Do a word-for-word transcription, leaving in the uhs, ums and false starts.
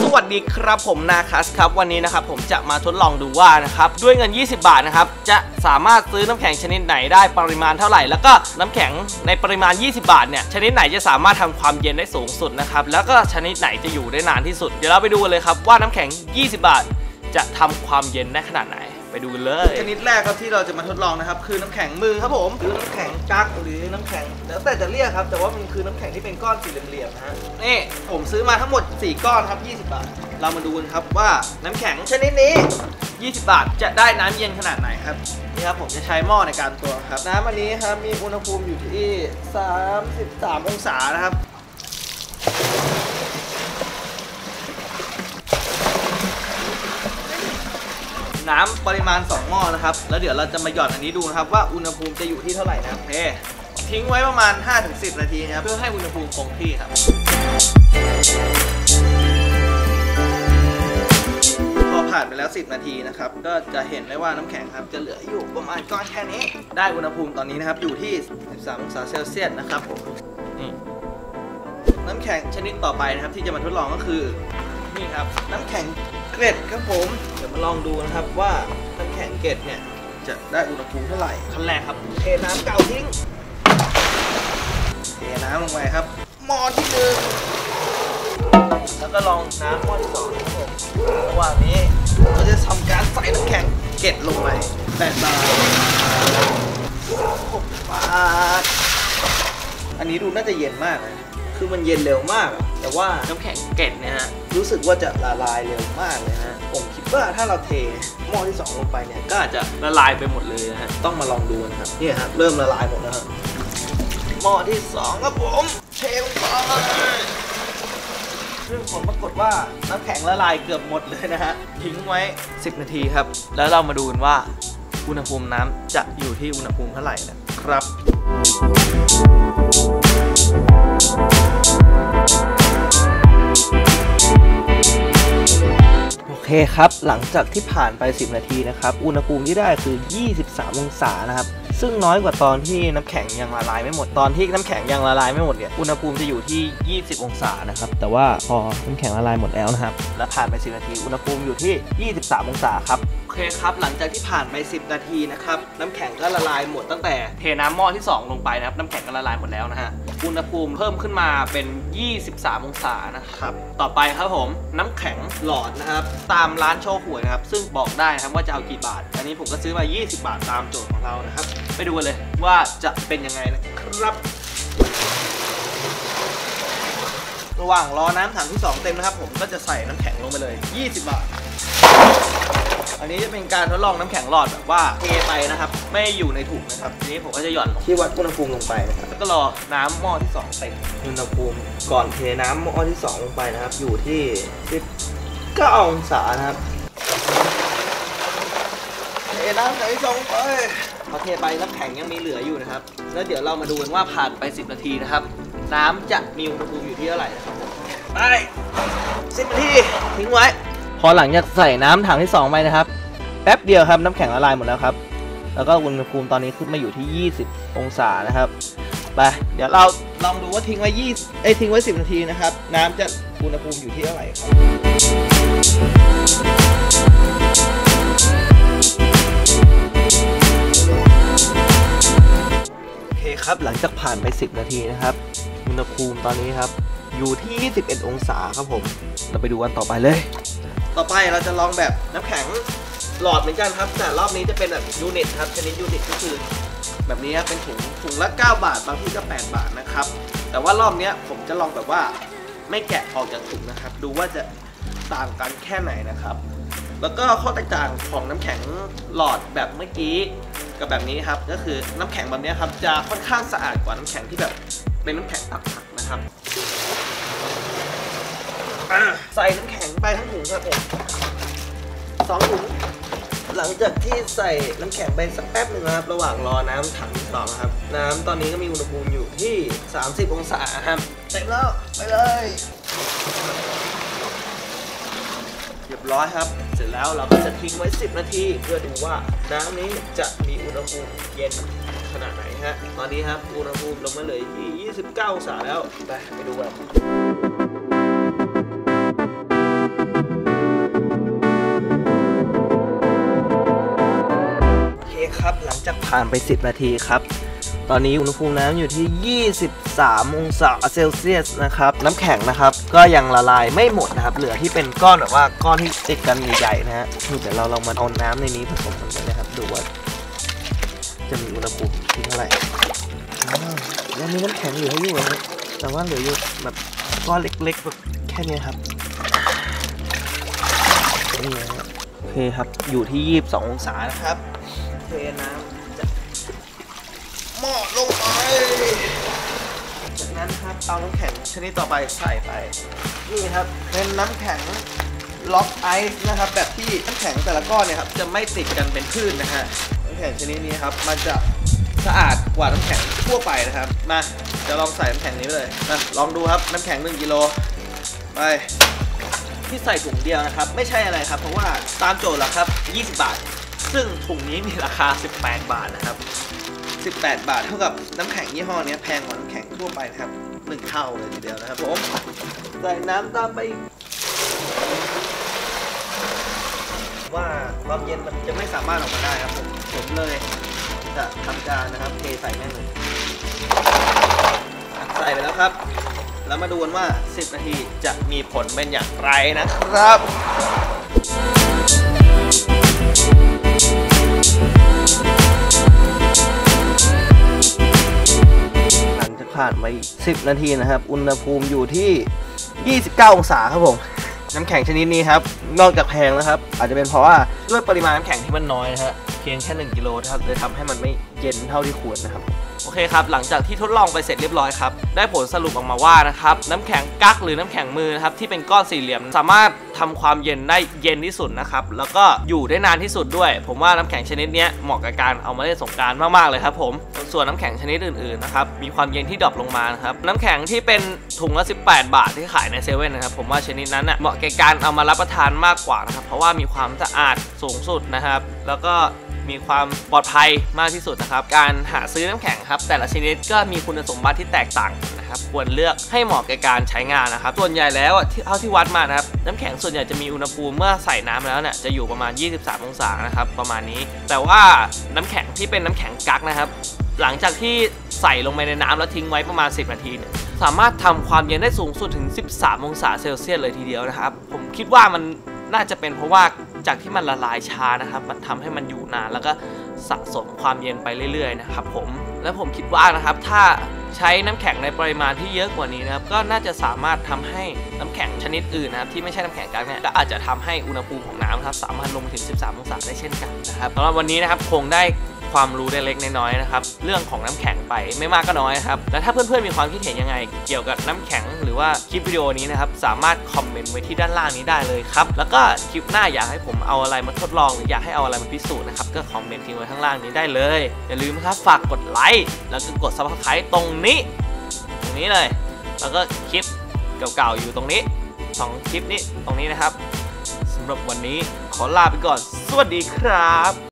วัสดีครับผมนาคัสครับวันนี้นะครับผมจะมาทดลองดูว่านะครับด้วยเงินยี่สิบบาทนะครับจะสามารถซื้อน้ำแข็งชนิดไหนได้ปริมาณเท่าไหร่แล้วก็น้ำแข็งในปริมาณยี่สิบบาทเนี่ยชนิดไหนจะสามารถทำความเย็นได้สูงสุดนะครับแล้วก็ชนิดไหนจะอยู่ได้นานที่สุดเดี๋ยวเราไปดูกันเลยครับว่าน้ำแข็งยี่สิบบาทจะทำความเย็นได้ขนาดไหนไปดูเลยชนิดแรกครับที่เราจะมาทดลองนะครับคือน้ำแข็งมือครับผมคือน้ำแข็งกั๊กหรือน้ำแข็งแล้วแต่จะเรียกครับแต่ว่ามันคือน้ำแข็งที่เป็นก้อนสี่เหลี่ยมๆนะฮะนี่ผมซื้อมาทั้งหมดสี่ก้อนครับยี่สิบบาทเรามาดูกันครับว่าน้ำแข็งชนิดนี้ยี่สิบบาทจะได้น้ำเย็นขนาดไหนครับนี่ครับผมจะใช้หม้อในการตวงครับน้ำอันนี้ครับมีอุณหภูมิอยู่ที่สามสิบสามองศานะครับน้ำปริมาณสองหม้อนะครับแล้วเดี๋ยวเราจะมาหย่อนอันนี้ดูนะครับว่าอุณหภูมิจะอยู่ที่เท่าไหร่นะครับเฮ้ทิ้งไว้ประมาณ ห้าถึงสิบ นาทีนะครับเพื่อให้อุณหภูมิคงที่ครับพอผ่านไปแล้วสิบนาทีนะครับก็จะเห็นได้ว่าน้ำแข็งครับจะเหลืออยู่ประมาณก้อนแค่นี้ได้อุณหภูมิตอนนี้นะครับอยู่ที่สิบสามองศาเซลเซียสนะครับผมนี่น้ำแข็งชนิดต่อไปนะครับที่จะมาทดลองก็คือนี่ครับน้ำแข็งเกล็ดครับผมเดี๋ยวมาลองดูนะครับว่าน้ำแข็งเกล็ดเนี่ยจะได้อุณหภูมิเท่าไหร่ขั้นแรกครับเทน้ำเก่าทิ้งเทน้ำลงไปครับหม้อที่หนึ่งแล้วก็ลองน้ำหม้อที่สองครับผมระหว่างนี้เราจะทำการใส่น้ำแข็งเกล็ดลงไปแปดบาทหกบาทอันนี้ดูน่าจะเย็นมากเลยคือมันเย็นเร็วมากแต่ว่าน้ำแข็งเกล็ดเนี่ยฮะรู้สึกว่าจะละลายเร็วมากเลยฮะผมคิดว่าถ้าเราเทหม้อที่สองลงไปเนี่ยก็อาจจะละลายไปหมดเลยนะฮะต้องมาลองดูนะครับนี่ครับเริ่มละลายหมดแล้วครับหม้อที่สองครับผมเทลงไปซึ่งผลปรากฏว่าน้ำแข็งละลายเกือบหมดเลยนะฮะทิ้งไว้สิบนาทีครับแล้วเรามาดูกันว่าอุณหภูมิน้ำจะอยู่ที่อุณหภูมิเท่าไหร่นะครับโอเคครับหลังจากที่ผ่านไปสิบนาทีนะครับอุณหภูมิที่ได้คือยี่สิบสามองศานะครับซึ่งน้อยกว่าตอนที่น้ำแข็งยังละลายไม่หมดตอนที่น้ำแข็งยังละลายไม่หมดเนี่ยอุณหภูมิจะอยู่ที่ยี่สิบองศานะครับแต่ว่าพอน้ำแข็งละลายหมดแล้วนะครับและผ่านไปสิบนาทีอุณหภูมิอยู่ที่ยี่สิบสามองศาครับโอเคครับหลังจากที่ผ่านไปสิบนาทีนะครับน้ำแข็งก็ละลายหมดตั้งแต่เทน้ำหม้อที่สองลงไปนะครับน้ำแข็งก็ละลายหมดแล้วนะฮะอุณหภูมิเพิ่มขึ้นมาเป็นยี่สิบสามองศานะครับต่อไปครับผมน้ำแข็งหลอดนะครับตามร้านโชว์หวยนะครับซึ่งบอกได้นะครับว่าจะเอากี่บาทอันนี้ผมก็ซื้อมายี่สิบบาทตามโจทย์ของเรานะครับไปดูกันเลยว่าจะเป็นยังไงนะครับระหว่างรอน้ำถังที่สองเต็มนะครับผมก็จะใส่น้ำแข็งลงไปเลยยี่สิบบาทอันนี้จะเป็นการทดลองน้ำแข็งหลอดแบบว่าเทไปนะครับไม่อยู่ในถุงนะครับทีนี้ผมก็จะหย่อนที่วัดอุณหภูมิลงไปนะครับแล้วก็รอน้ำหม้อที่สองเต็มอุณหภูมิก่อนเทน้ำหม้อที่สองลงไปนะครับอยู่ที่สิบเก้าองศานะครับเทน้ำถังที่สองไปพอเทไปน้ำแข็งยังมีเหลืออยู่นะครับแล้วเดี๋ยวเรามาดูกันว่าผ่านไปสิบนาทีนะครับน้ำจะมีอุณหภูมิอยู่ที่เท่าไหร่นะครับไปสิบนาทีทิ้งไว้พอหลังจากใส่น้ำถังที่สองไปนะครับแป๊บเดียวครับน้ำแข็งละลายหมดแล้วครับแล้วก็อุณหภูมิตอนนี้ขึ้นมาอยู่ที่ยี่สิบองศานะครับไปเดี๋ยวเราลองดูว่าทิ้งไว้ยี่เอ้ยทิ้งไว้สิบนาทีนะครับน้ำจะอุณหภูมิอยู่ที่เท่าไหร่ครับโอเคครับหลังจากผ่านไปสิบนาทีนะครับอุณหภูมิตอนนี้ครับอยู่ที่ยี่สิบเอ็ดองศาครับผมเราไปดูกันต่อไปเลยต่อไปเราจะลองแบบน้ำแข็งหลอดเหมือนกันครับแต่รอบนี้จะเป็นแบบยูนิตครับชนิดยูนิตก็คือแบบนี้ครับเป็นถุงถุงละเก้าบาทบางที่ก็แปดบาทนะครับแต่ว่ารอบนี้ผมจะลองแบบว่าไม่แกะออกจากถุงนะครับดูว่าจะต่างกันแค่ไหนนะครับแล้วก็ข้อแตกต่างของน้ำแข็งหลอดแบบเมื่อกี้กับแบบนี้ครับก็คือน้ำแข็งแบบนี้ครับจะค่อนข้างสะอาดกว่าน้ำแข็งที่แบบเป็นน้ำแข็งตักผักนะครับใส่น้ำแข็งไปทั้งถุงครับผมสองถุงหลังจากที่ใส่น้ำแข็งไปสักแป๊บหนึ่งนะครับระหว่างรอน้ำถังที่สองครับน้ำตอนนี้ก็มีอุณหภูมิอยู่ที่สามสิบองศาครับเสร็จแล้วไปเลยเรียบร้อยครับเสร็จแล้วเราก็จะทิ้งไว้สิบนาทีเพื่อดูว่าน้ำนี้จะมีอุณหภูมิเย็นขนาดไหนฮะตอนนี้ครับอุณหภูมิลงมาเลยที่ยี่สิบเก้าองศาแล้วไปไปดูกันจากผ่านไปสิบนาทีครับตอนนี้อุณหภูมิน้ำอยู่ที่ยี่สิบสามองศาเซลเซียสนะครับน้ำแข็งนะครับก็ยังละลายไม่หมดนะครับเหลือที่เป็นก้อนแบบว่าก้อนที่ติดกันใหญ่ๆนะฮะเดี๋ยวเราลองมาเอาน้ำในนี้ผสมกันนะครับดูว่าจะมีอุณหภูมิที่เท่าไหร่ยังมีน้ำแข็งเหลืออยู่นะแต่ว่าเหลืออยู่แบบก้อนเล็กๆแบบแค่นี้ครับนี่นะโอเคครับอยู่ที่ยี่สิบสององศานะครับเทน้ำจะหม้อลงไปจากนั้นครับเอาน้ำแข็งชนิดต่อไปใส่ไปนี่ครับเป็นน้ำแข็งล็อกไอซ์นะครับแบบที่น้ำแข็งแต่ละก้อนเนี่ยครับจะไม่ติดกันเป็นคลื่นนะฮะน้ำแข็งชนิดนี้ครับมันจะสะอาดกว่าน้ำแข็งทั่วไปนะครับมาจะลองใส่น้ำแข็งนี้ไปเลยนะลองดูครับน้ำแข็งหนึ่งกิโลไปที่ใส่ถุงเดียวนะครับไม่ใช่อะไรครับเพราะว่าตามโจทย์แล้วครับยี่สิบบาทซึ่งถุงนี้มีราคาสิบแปดบาทนะครับสิบแปดบาทเท่ากับน้ำแข็งยี่ห้อนี้แพงกว่าน้ำแข็งทั่วไปนะครับหนึ่งเท่าเลยทีเดียวนะครับผมใส่น้ำตามไปว่าความเย็นมันจะไม่สามารถออกมาได้ครับผมผมเลยจะทำการนะครับเทใส่แม่งเลยใส่ไปแล้วครับแล้วมาดูกันว่าสิบนาทีจะมีผลเป็นอย่างไรนะครับหลังจากผ่านไปสิบนาทีนะครับอุณหภูมิอยู่ที่ยี่สิบเก้าองศาครับผมน้ำแข็งชนิดนี้ครับนอกจากแพงนะครับอาจจะเป็นเพราะว่าด้วยปริมาณน้ำแข็งที่มันน้อยนะฮะเพียงแค่หนึ่งกิโลครับเลยทำให้มันไม่เย็นเท่าที่ควรนะครับโอเคครับหลังจากที่ทดลองไปเสร็จเรียบร้อยครับได้ผลสรุปออกมาว่านะครับน้ำแข็งกั๊กหรือน้ำแข็งมือนะครับที่เป็นก้อนสี่เหลี่ยมสามารถทำความเย็นได้เย็นที่สุดนะครับแล้วก็อยู่ได้นานที่สุดด้วยผมว่าน้ำแข็งชนิดนี้เหมาะกับการเอามาเล่นสงกรานต์มากๆเลยครับผมส่วนน้ำแข็งชนิดอื่นๆนะครับมีความเย็นที่ดรอปลงมานะครับน้ำแข็งที่เป็นถุงละสิบแปดบาทที่ขายในเซเว่นนะครับผมว่าชนิดนั้นน่ะเหมาะแก่การเอามารับประทานมากกว่านะครับเพราะว่ามีความสะอาดสูงสุดนะครับแล้วก็มีความปลอดภัยมากที่สุดนะครับการหาซื้อน้ำแข็งครับแต่ละชนิดก็มีคุณสมบัติที่แตกต่างนะครับควรเลือกให้เหมาะกับการใช้งานนะครับส่วนใหญ่แล้วที่เท่าที่วัดมานะครับน้ำแข็งส่วนใหญ่จะมีอุณหภูมิเมื่อใส่น้ำแล้วเนี่ยจะอยู่ประมาณยี่สิบสามองศานะครับประมาณนี้แต่ว่าน้ำแข็งที่เป็นน้ำแข็งกั๊กนะครับหลังจากที่ใส่ลงไปในน้ำแล้วทิ้งไว้ประมาณสิบนาทีเนี่ยสามารถทำความเย็นได้สูงสุดถึงสิบสามองศาเซลเซียสเลยทีเดียวนะครับผมคิดว่ามันน่าจะเป็นเพราะว่าจากที่มันละลายช้านะครับมันทำให้มันอยู่นานแล้วก็สะสมความเย็นไปเรื่อยๆนะครับผมและผมคิดว่านะครับถ้าใช้น้ำแข็งในปริมาณที่เยอะกว่านี้นะครับก็น่าจะสามารถทำให้น้ำแข็งชนิดอื่นนะครับที่ไม่ใช่น้ำแข็งกั๊กเนี่ยก็อาจจะทำให้อุณหภูมิของน้ำครับสามารถลงถึงสิบสามองศาได้เช่นกันนะครับสำหรับวันนี้นะครับคงได้ความรู้เล็กๆน้อยๆนะครับเรื่องของน้ำแข็งไปไม่มากก็น้อยครับและถ้าเพื่อนๆมีความคิดเห็นยังไงเกี่ยวกับน้ำแข็งหรือว่าคลิปวิดีโอนี้นะครับสามารถคอมเมนต์ไว้ที่ด้านล่างนี้ได้เลยครับแล้วก็คลิปหน้าอยากให้ผมเอาอะไรมาทดลองหรืออยากให้เอาอะไรมาพิสูจน์นะครับก็คอมเมนต์ทิ้งไว้ข้างล่างนี้ได้เลยอย่าลืมนะครับฝากกดไลค์แล้วก็กด ซับสไครบ์ ตรงนี้ตรงนี้เลยแล้วก็คลิปเก่าๆอยู่ตรงนี้สองคลิปนี้ตรงนี้นะครับสำหรับวันนี้ขอลาไปก่อนสวัสดีครับ